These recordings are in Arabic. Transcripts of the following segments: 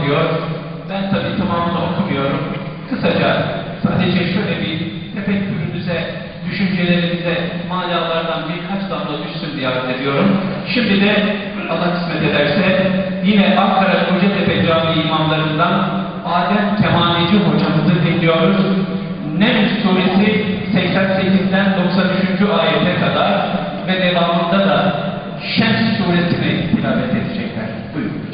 ediyor. Ben tabii tamamını okumuyorum. Kısaca sadece şöyle bir tefekkürünüze, düşüncelerinize manalardan birkaç damla düşsün diye arz ediyorum. Şimdi de Allah kısmet ederse yine Ankara Kocatepe Camii imamlarından Adem Kemaneci hocamızı dinliyoruz. Neml suresi 88'den 93. ayete kadar ve devamında da Şems suresini tilavet edecekler. Buyurun.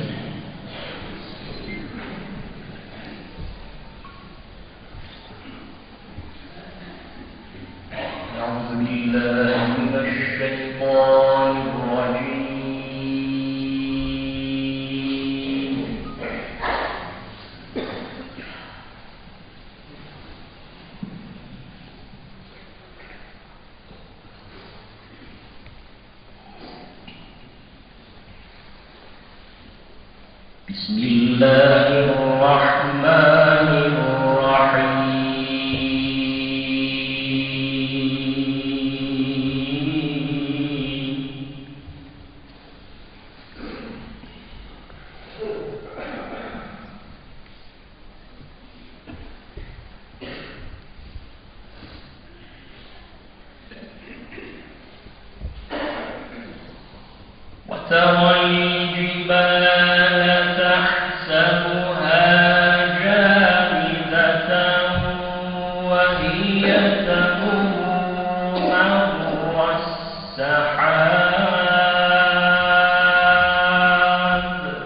بسم الله الرحمن الرحيم وترى الجبال تحسبها جامدة وهي تمر مر السحاب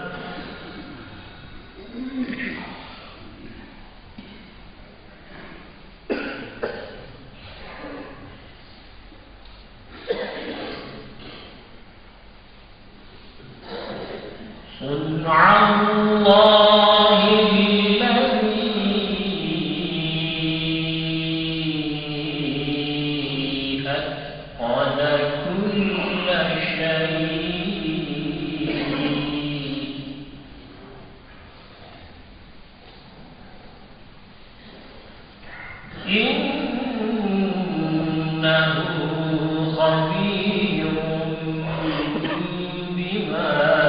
صنع الله الذي أتقن كل شيء إنه خبير بما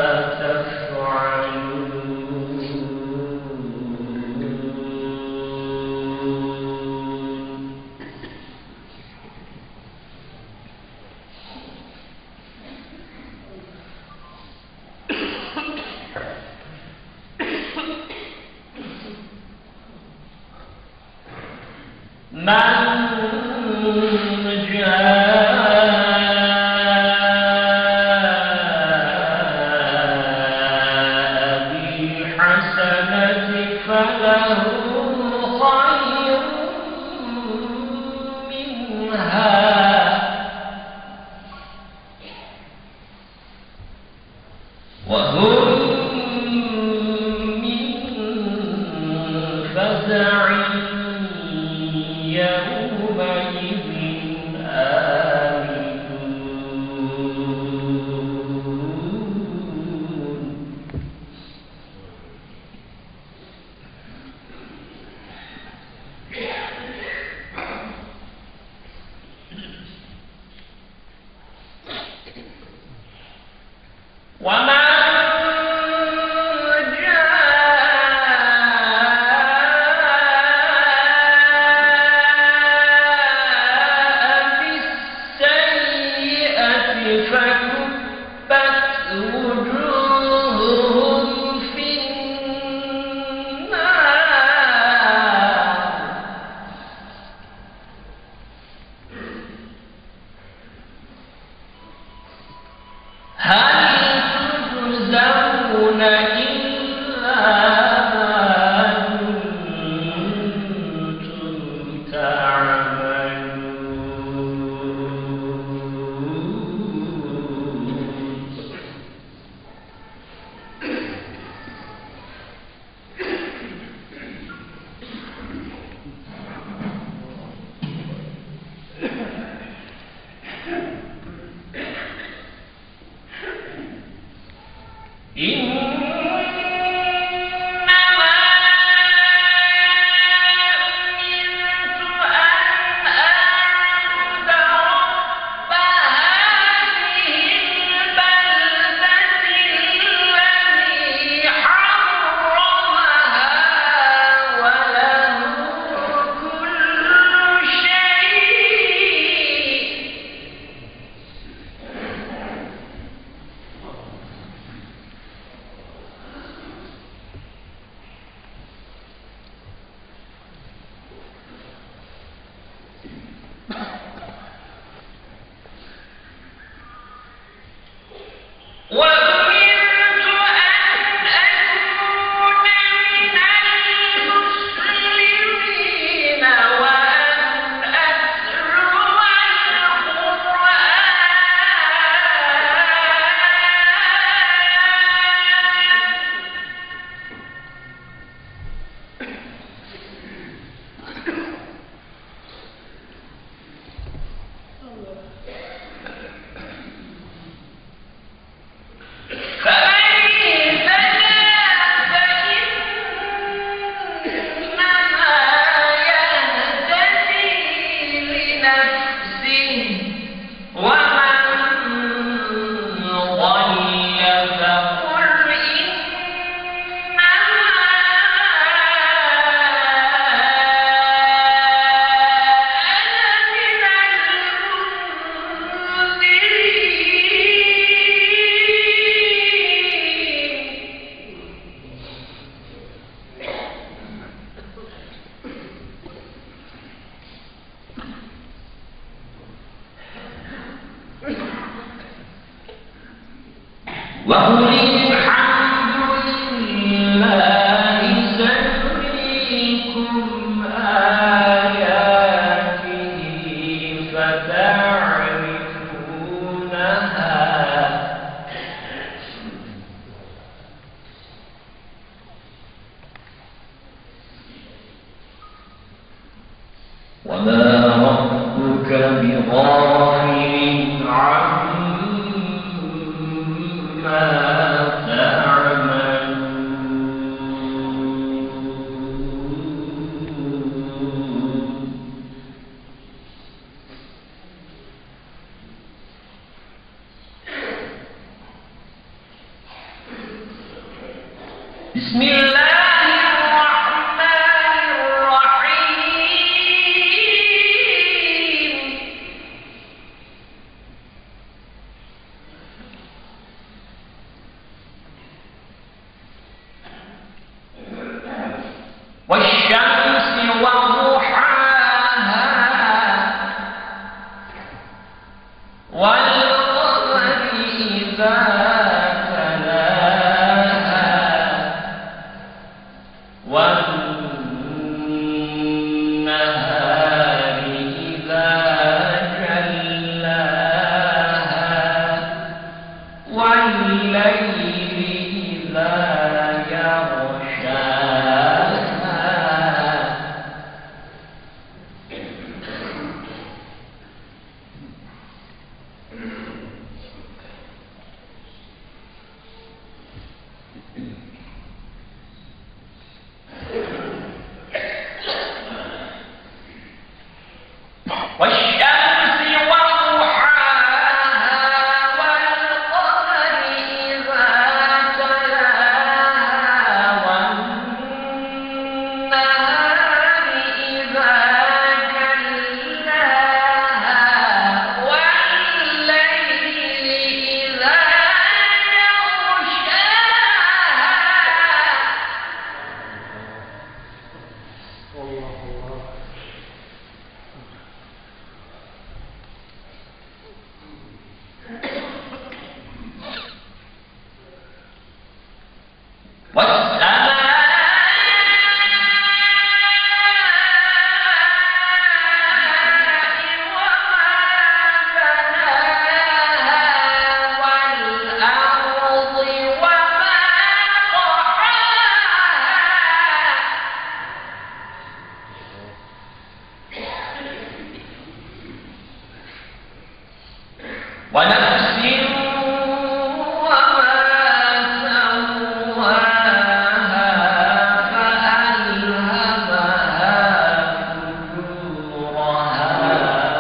من جاء بالحسنة فله خير منها وهم من فزع يومئذ آمنون وما فكبت وجوههم في النار هل تجزون إلا ما كنتم تعملون إن وقل الحمد لله سيريكم آياته فتعرفونها وما ربك بغافل عما تعملون بسم الله الرحمن الرحيم والشمس وضحاها والقمر إذا تلاها والنهار إذا جلاها والليل إذا يغشاها والشمس وضحاها والقمر إذا تلاها والنهار إذا جلاها والليل إذا يغشاها ونفس وما سواها فألهمها فجورها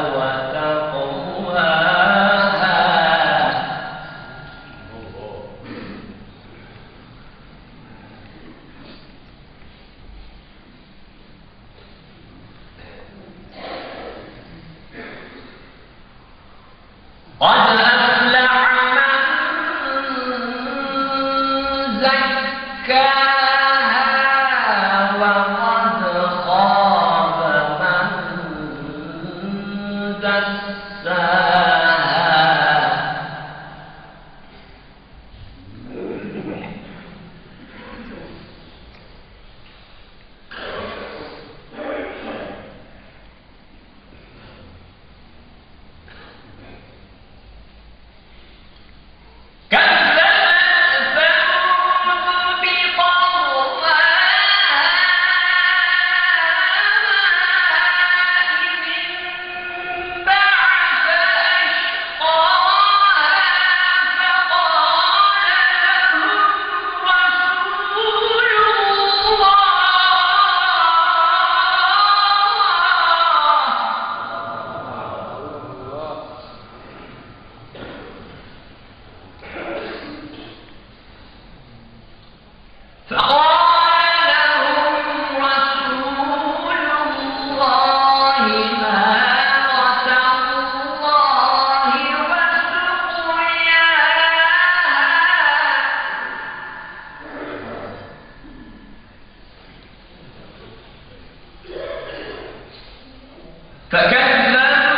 وتقواها قد أفلح من زكاها وقد خاب من دساها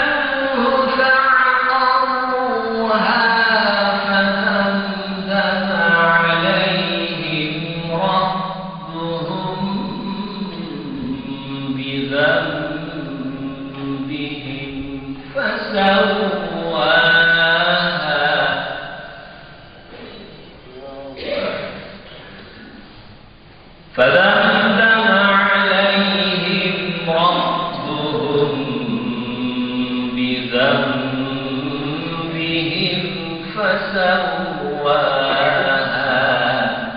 فكذبوه فعقروها فدمدم فدمدم عليهم ربهم بذنبهم فسواها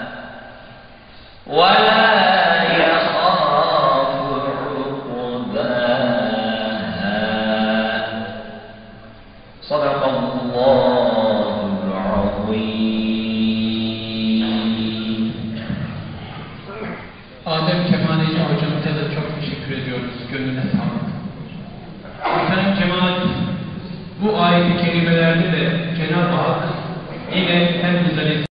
ولا يخاف عقباها صدق الله العظيم. Adem Kemaleci hocamıza da çok teşekkür ediyoruz. Gönlüne sağlık. Efendim cemaat, bu ayet-i kerimelerde de Cenab-ı Hak yine en güzel